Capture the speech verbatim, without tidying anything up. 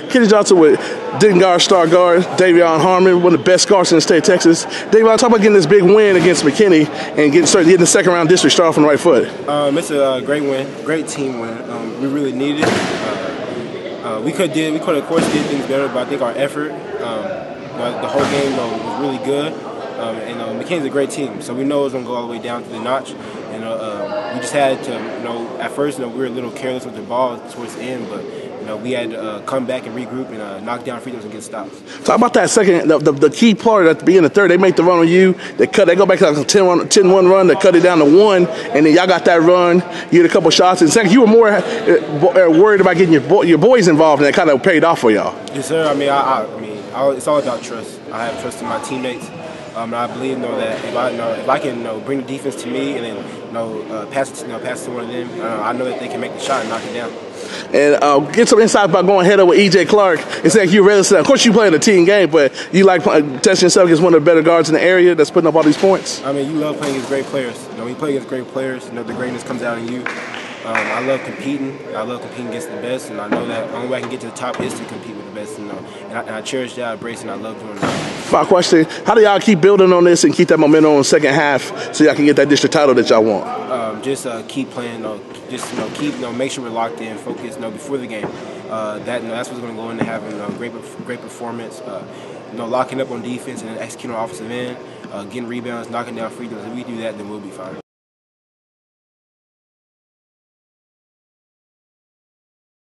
Kenny Johnson with Denton Guyer, star guard, De'Vion Harmon, one of the best guards in the state of Texas. De'Vion, talk about getting this big win against McKinney and getting started getting the second round district start off on the right foot. Um, it's a uh, great win, great team win. Um, we really needed it. Uh, uh, we could did we could of course did things better, but I think our effort, um, the whole game though, was really good. Um, and uh, McKinney's a great team, so we know it's gonna go all the way down to the notch. And uh, uh, we just had to, you know, at first, you know, we were a little careless with the ball towards the end, but you know, we had to uh, come back and regroup and uh, knock down free throws and get stops. Talk about that second, the, the, the key part at the beginning of the third. They make the run on you. They cut. They go back to like a ten one run. They cut it down to one, and then y'all got that run. You had a couple shots. And second, you were more uh, worried about getting your bo your boys involved, and that kind of paid off for y'all. Yes, sir. I mean, I, I, I mean, I, it's all about trust. I have trust in my teammates. Um, and I believe, you know, that if I, you know, if I can, you know, bring the defense to me and then, you know, uh, pass it, to, you know, pass it to one of them, uh, I know that they can make the shot and knock it down. And uh, get some insight about going head up with E J Clark. It's like you ready to. Of course, you play in a team game, but you like testing yourself against one of the better guards in the area that's putting up all these points. I mean, you love playing against great players. You know, when you play against great players, you know, the greatness comes out in you. Um, I love competing. I love competing against the best, and I know that the only way I can get to the top is to compete with the best. You know, and I, and I cherish that, I embrace it, and I love doing that. My question: how do y'all keep building on this and keep that momentum on the second half so y'all can get that district title that y'all want? Um, just uh, keep playing. You know, just you know, keep you know, make sure we're locked in, focused. You know, before the game. Uh, that you know, that's what's going to go into having a great, great performance. Uh, you know, locking up on defense and executing on offensive end, uh, getting rebounds, knocking down free throws. If we do that, then we'll be fine.